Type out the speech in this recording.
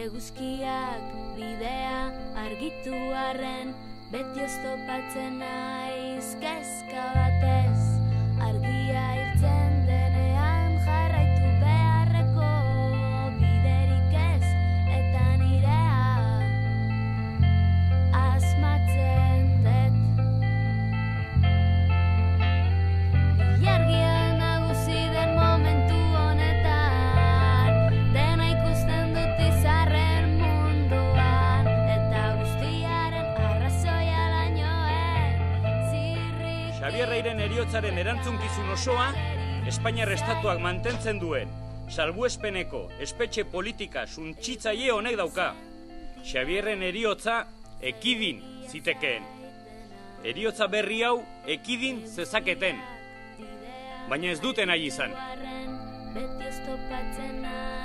eguzkiak bidea argitu arren, beti oztopatzen naiz kezka batez, argia hiltzen denean jarraitu beharreko biderik ez, eta nirea asmatzen dut. Ilargia nagusi den momentu honetan, dena ikusten dut izarren munduan, eta guztiaren arrazoia lainoen zirrik. Xabier Reiren heriotzaren erantzunkizun osoa Espainiar Estatuak mantentzen duen salbuespeneko espetxe politika suntsitzaile honek dauka. Xabierren heriotza ekidin zitekeen. Heriotza berri hau ekidin zezaketen. Baina ez duten nahi izan. Beti oztopatzen